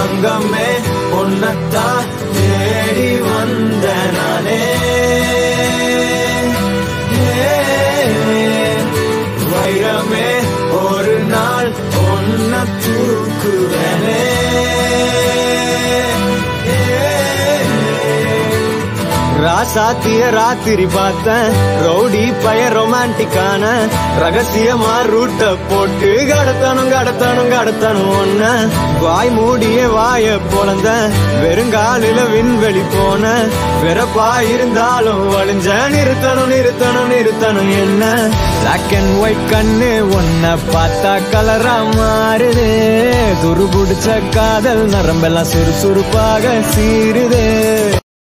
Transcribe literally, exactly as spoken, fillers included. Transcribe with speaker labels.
Speaker 1: தங்கமே உன்னத்தான் தேடி வந்த நானே வைரமே ஒரு நாள் ஒன்ன தூக்குவனே ராசாத்திய ராத்திரி பார்த்தேன் ரவுடி பய ரொமான்டிக்கான ரகசியமா ரூட்ட போட்டு கடத்தணும் கடத்தணும் கடத்தணும் ஒன்ன வாய் மூடிய வாய பொழந்த வெறுங்காலில விண்வெளி போன வெறப்பா இருந்தாலும் வழிஞ்ச நிறுத்தணும் நிறுத்தணும் நிறுத்தணும் என்ன பிளாக் அண்ட் ஒயிட் கண்ணு ஒன்ன பார்த்தா கலரா மாறுது துரு புடிச்ச காதல் நரம்பெல்லாம் சுறுசுறுப்பாக சீருது.